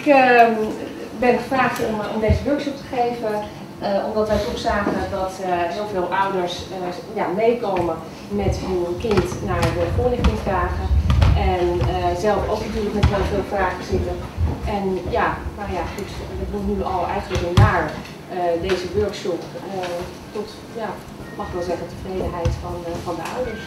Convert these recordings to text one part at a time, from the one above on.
ben gevraagd om deze workshop te geven, omdat wij toch zagen dat heel veel ouders meekomen met hun kind naar de voorlichtingsdagen. En zelf ook natuurlijk met heel veel vragen zitten. En ja, nou ja, goed, we doen nu al eigenlijk een jaar deze workshop tot, ja, mag ik wel zeggen, tevredenheid van de ouders.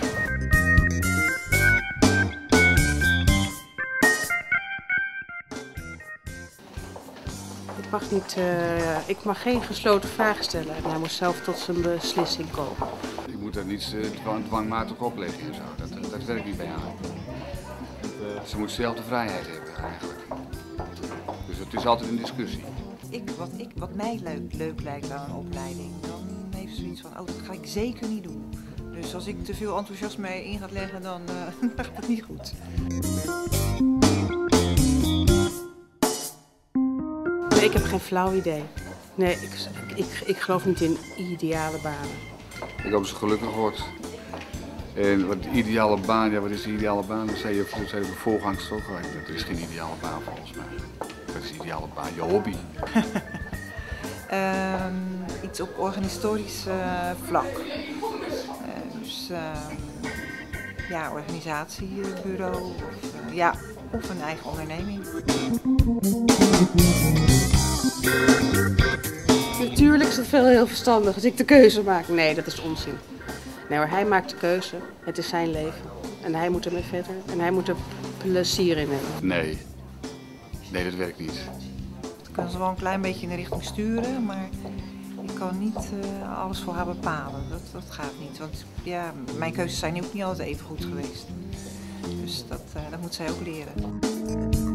Ik mag geen gesloten vragen stellen en hij moet zelf tot zijn beslissing komen. Je moet er niet dwangmatig opleggen en zo, dat werkt niet bij haar. Ze moet zelf de vrijheid hebben eigenlijk. Dus het is altijd een discussie. Wat mij leuk lijkt aan een opleiding, dan heeft ze zoiets van, oh, dat ga ik zeker niet doen. Dus als ik te veel enthousiasme in ga leggen, dan gaat het niet goed. Nee, ik heb geen flauw idee. Nee, ik geloof niet in ideale banen. Ik hoop dat ze gelukkig wordt. En wat de ideale baan, ja, wat is de ideale baan? Dat zei de voorgangster toch? Er is geen ideale baan volgens mij. Wat is de ideale baan? Je hobby? Iets op organisatorisch vlak. Ja, organisatiebureau of een eigen onderneming. Natuurlijk is het heel verstandig als ik de keuze maak. Nee, dat is onzin. Nee hoor, hij maakt de keuze. Het is zijn leven. En hij moet ermee verder. En hij moet er plezier in hebben. Nee, dat werkt niet. Ik kan ze wel een klein beetje in de richting sturen, maar ik kan niet alles voor haar bepalen. Dat gaat niet, want ja, mijn keuzes zijn ook niet altijd even goed geweest. Dus dat moet zij ook leren.